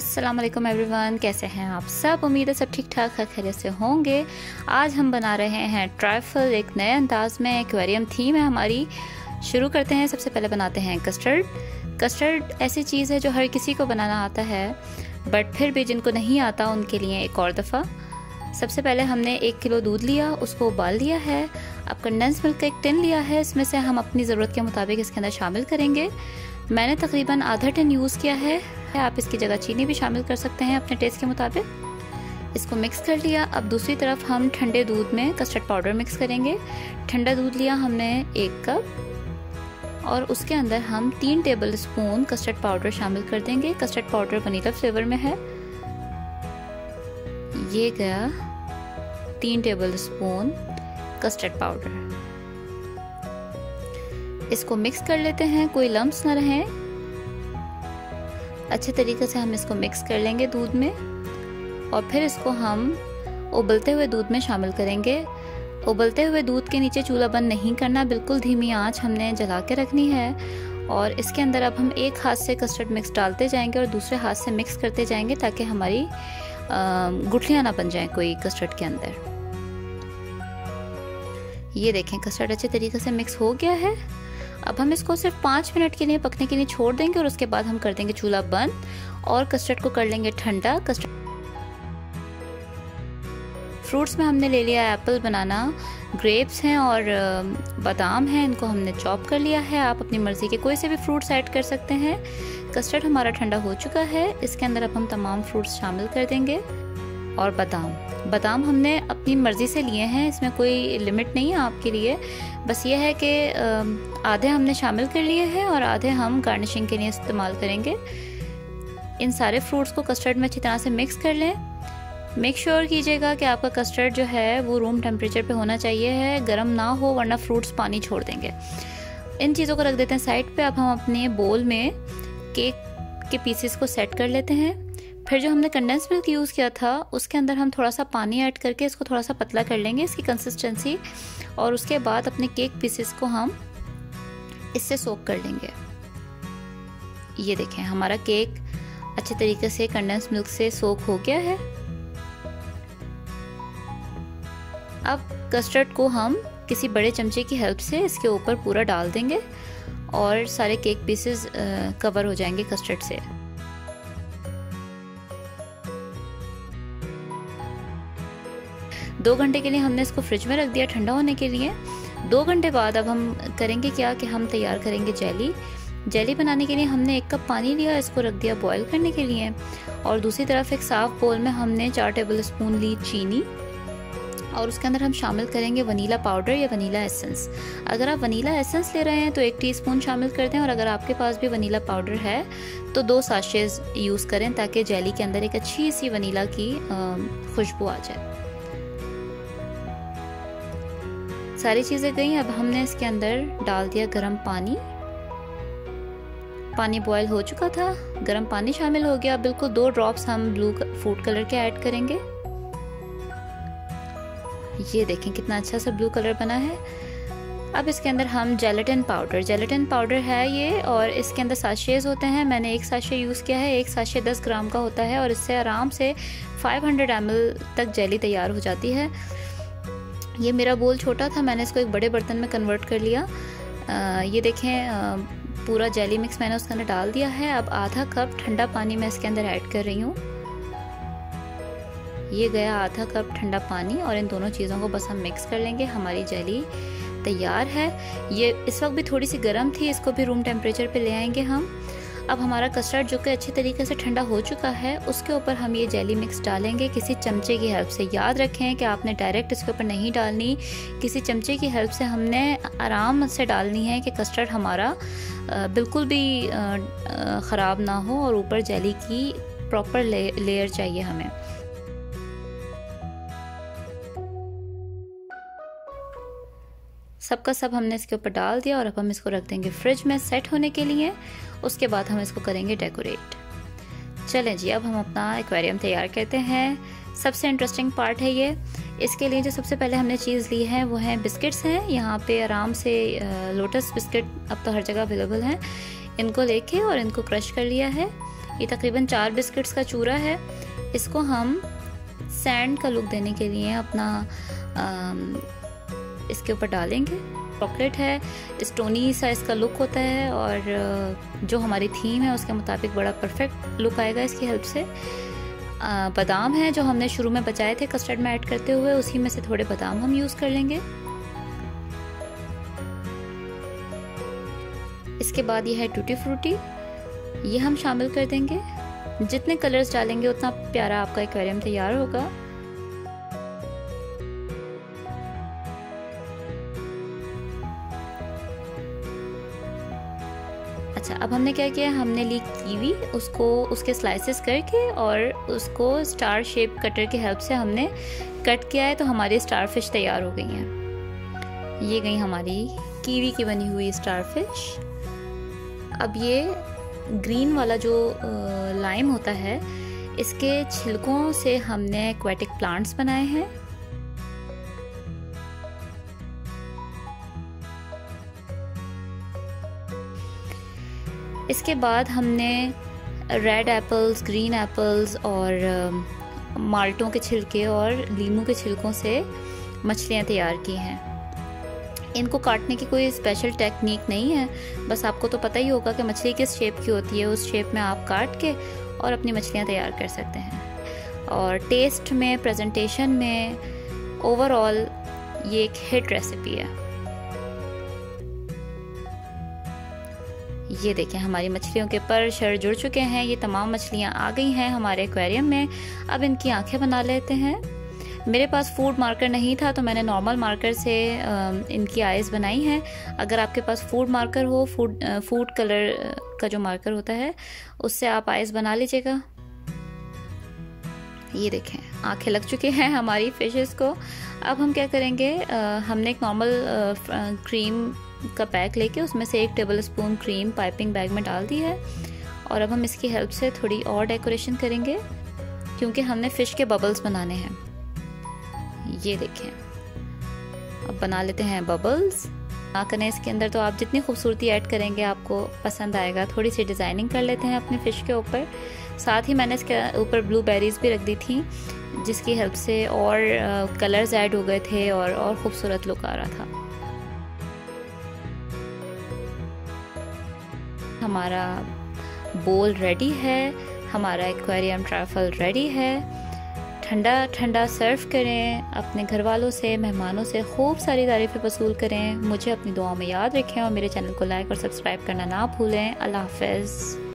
अस्सलाम वालेकुम एवरीवन, कैसे हैं आप सब। उम्मीद है सब ठीक ठाक खैरियत से होंगे। आज हम बना रहे हैं ट्राइफल, एक नए अंदाज में। एक्वेरियम थीम है हमारी। शुरू करते हैं। सबसे पहले बनाते हैं कस्टर्ड। कस्टर्ड ऐसी चीज़ है जो हर किसी को बनाना आता है, बट फिर भी जिनको नहीं आता उनके लिए एक और दफ़ा। सबसे पहले हमने 1 किलो दूध लिया, उसको उबाल लिया है। अब कंडेंस मिल्क का एक टिन लिया है, इसमें से हम अपनी ज़रूरत के मुताबिक इसके अंदर शामिल करेंगे। मैंने तकरीबन आधा टिन यूज़ किया है। आप इसकी जगह चीनी भी शामिल कर सकते हैं अपने टेस्ट के मुताबिक। इसको मिक्स कर लिया। अब दूसरी तरफ हम ठंडे दूध में कस्टर्ड पाउडर मिक्स करेंगे। ठंडा दूध लिया हमने 1 कप और उसके अंदर हम 3 टेबल स्पून कस्टर्ड पाउडर शामिल कर देंगे। कस्टर्ड पाउडर वनीला फ्लेवर में है। ये गया 3 टेबल स्पून कस्टर्ड पाउडर। इसको मिक्स कर लेते हैं, कोई लम्प्स ना रहें। अच्छे तरीके से हम इसको मिक्स कर लेंगे दूध में और फिर इसको हम उबलते हुए दूध में शामिल करेंगे। उबलते हुए दूध के नीचे चूल्हा बंद नहीं करना, बिल्कुल धीमी आंच हमने जला के रखनी है। और इसके अंदर अब हम एक हाथ से कस्टर्ड मिक्स डालते जाएंगे और दूसरे हाथ से मिक्स करते जाएंगे ताकि हमारी गुठलियाँ ना बन जाएं कोई कस्टर्ड के अंदर। ये देखें कस्टर्ड अच्छे तरीके से मिक्स हो गया है। अब हम इसको सिर्फ 5 मिनट के लिए पकने के लिए छोड़ देंगे और उसके बाद हम कर देंगे चूल्हा बंद और कस्टर्ड को कर लेंगे ठंडा। कस्टर्ड फ्रूट्स में हमने ले लिया एप्पल, बनाना, ग्रेप्स हैं और बादाम हैं। इनको हमने चॉप कर लिया है। आप अपनी मर्जी के कोई से भी फ्रूट्स ऐड कर सकते हैं। कस्टर्ड हमारा ठंडा हो चुका है। इसके अंदर अब हम तमाम फ्रूट्स शामिल कर देंगे। और बादाम हमने अपनी मर्ज़ी से लिए हैं, इसमें कोई लिमिट नहीं है आपके लिए। बस ये है कि आधे हमने शामिल कर लिए हैं और आधे हम गार्निशिंग के लिए इस्तेमाल करेंगे। इन सारे फ्रूट्स को कस्टर्ड में अच्छी तरह से मिक्स कर लें। मेक श्योर कीजिएगा कि आपका कस्टर्ड जो है वो रूम टेम्परेचर पे होना चाहिए है, गर्म ना हो वरना फ्रूट्स पानी छोड़ देंगे। इन चीज़ों को रख देते हैं साइड पे। अब हम अपने बोल में केक के पीसेस को सेट कर लेते हैं। फिर जो हमने कंडेंस मिल्क यूज़ किया था उसके अंदर हम थोड़ा सा पानी ऐड करके इसको थोड़ा सा पतला कर लेंगे, इसकी कंसिस्टेंसी। और उसके बाद अपने केक पीसेस को हम इससे सोक कर लेंगे। ये देखें हमारा केक अच्छे तरीके से कंडेंस मिल्क से सोक हो गया है। अब कस्टर्ड को हम किसी बड़े चमचे की हेल्प से इसके ऊपर पूरा डाल देंगे और सारे केक पीसेस कवर हो जाएंगे कस्टर्ड से। दो घंटे के लिए हमने इसको फ्रिज में रख दिया ठंडा होने के लिए। 2 घंटे बाद अब हम करेंगे क्या कि हम तैयार करेंगे जेली बनाने के लिए हमने 1 कप पानी लिया, इसको रख दिया बॉईल करने के लिए। और दूसरी तरफ एक साफ बोल में हमने 4 टेबल स्पून ली चीनी और उसके अंदर हम शामिल करेंगे वनीला पाउडर या वनीला एसेंस। अगर आप वनीला एसेंस ले रहे हैं तो 1 टीस्पून शामिल कर दें और अगर आपके पास भी वनीला पाउडर है तो 2 साशेज यूज़ करें ताकि जेली के अंदर एक अच्छी सी वनीला की खुशबू आ जाए। सारी चीज़ें गई। अब हमने इसके अंदर डाल दिया गर्म पानी। पानी बॉयल हो चुका था, गर्म पानी शामिल हो गया। बिल्कुल 2 ड्रॉप्स हम ब्लू फूड कलर के ऐड करेंगे। ये देखें कितना अच्छा सा ब्लू कलर बना है। अब इसके अंदर हम जेलेटिन पाउडर है ये और इसके अंदर साशेज होते हैं। मैंने 1 साशे यूज़ किया है। 1 साशे 10 ग्राम का होता है और इससे आराम से 500 ml तक जेली तैयार हो जाती है। ये मेरा बोल छोटा था, मैंने इसको एक बड़े बर्तन में कन्वर्ट कर लिया। ये देखें पूरा जेली मिक्स मैंने उसके अंदर डाल दिया है। अब आधा कप ठंडा पानी मैं इसके अंदर ऐड कर रही हूँ। ये गया आधा कप ठंडा पानी और इन दोनों चीज़ों को बस हम मिक्स कर लेंगे। हमारी जेली तैयार है। ये इस वक्त भी थोड़ी सी गर्म थी, इसको भी रूम टेम्परेचर पे ले आएंगे हम। अब हमारा कस्टर्ड जो कि अच्छे तरीके से ठंडा हो चुका है उसके ऊपर हम ये जेली मिक्स डालेंगे किसी चमचे की हेल्प से। याद रखें कि आपने डायरेक्ट इसके ऊपर नहीं डालनी, किसी चमचे की हेल्प से हमने आराम से डालनी है कि कस्टर्ड हमारा बिल्कुल भी ख़राब ना हो और ऊपर जेली की प्रॉपर लेयर चाहिए हमें। सबका सब हमने इसके ऊपर डाल दिया और अब हम इसको रख देंगे फ्रिज में सेट होने के लिए। उसके बाद हम इसको करेंगे डेकोरेट। चलें जी, अब हम अपना एक्वेरियम तैयार करते हैं। सबसे इंटरेस्टिंग पार्ट है ये। इसके लिए जो सबसे पहले हमने चीज़ ली है वो है बिस्किट्स हैं। यहाँ पे आराम से लोटस बिस्किट अब तो हर जगह अवेलेबल हैं। इनको लेके और इनको क्रश कर लिया है। ये तकरीबन 4 बिस्किट्स का चूरा है। इसको हम सैंड का लुक देने के लिए अपना इसके ऊपर डालेंगे। चॉकलेट है, स्टोनी सा इसका लुक होता है और जो हमारी थीम है उसके मुताबिक बड़ा परफेक्ट लुक आएगा इसकी हेल्प से। बादाम है जो हमने शुरू में बचाए थे कस्टर्ड में ऐड करते हुए, उसी में से थोड़े बादाम हम यूज़ कर लेंगे। इसके बाद ये है टूटी फ्रूटी, ये हम शामिल कर देंगे। जितने कलर्स डालेंगे उतना प्यारा आपका एक्वेरियम तैयार होगा। अच्छा, अब हमने क्या किया, हमने ली कीवी, उसको उसके स्लाइसेस करके और उसको स्टार शेप कटर की हेल्प से हमने कट किया है, तो हमारी स्टार फिश तैयार हो गई हैं। ये गई हमारी कीवी की बनी हुई स्टार फिश। अब ये ग्रीन वाला जो लाइम होता है, इसके छिलकों से हमने एक्वेटिक प्लांट्स बनाए हैं। इसके बाद हमने रेड एप्पल्स, ग्रीन एप्पल्स और माल्टों के छिलके और लीमू के छिलकों से मछलियाँ तैयार की हैं। इनको काटने की कोई स्पेशल टेक्निक नहीं है, बस आपको तो पता ही होगा कि मछली किस शेप की होती है, उस शेप में आप काट के और अपनी मछलियाँ तैयार कर सकते हैं। और टेस्ट में, प्रेजेंटेशन में, ओवरऑल ये एक हिट रेसिपी है। ये देखें, हमारी मछलियों के पर शर जुड़ चुके हैं। ये तमाम मछलियाँ आ गई हैं हमारे एक्वेरियम में। अब इनकी आंखें बना लेते हैं। मेरे पास फूड मार्कर नहीं था तो मैंने नॉर्मल मार्कर से इनकी आइज़ बनाई हैं। अगर आपके पास फूड मार्कर हो, फूड कलर का जो मार्कर होता है, उससे आप आइज़ बना लीजिएगा। ये देखें, आंखें लग चुकी हैं हमारी फिशेस को। अब हम क्या करेंगे, हमने एक नॉर्मल क्रीम का पैक लेके उसमें से 1 tablespoon cream piping bag में डाल दी है और अब हम इसकी हेल्प से थोड़ी और डेकोरेशन करेंगे क्योंकि हमने फ़िश के बबल्स बनाने हैं। ये देखें, अब बना लेते हैं बबल्स। ना करें इसके अंदर तो आप जितनी खूबसूरती ऐड करेंगे आपको पसंद आएगा। थोड़ी सी डिज़ाइनिंग कर लेते हैं अपने फ़िश के ऊपर। साथ ही मैंने इसके ऊपर ब्लूबेरीज़ भी रख दी थी जिसकी हेल्प से और कलर्स ऐड हो गए थे और ख़ूबसूरत लुक आ रहा था। हमारा बोल रेडी है, हमारा एक्वेरियम ट्रैफल रेडी है। ठंडा ठंडा सर्व करें, अपने घर वालों से, मेहमानों से खूब सारी तारीफ़ें वसूल करें। मुझे अपनी दुआओं में याद रखें और मेरे चैनल को लाइक और सब्सक्राइब करना ना भूलें। अल्लाह हाफ़िज़।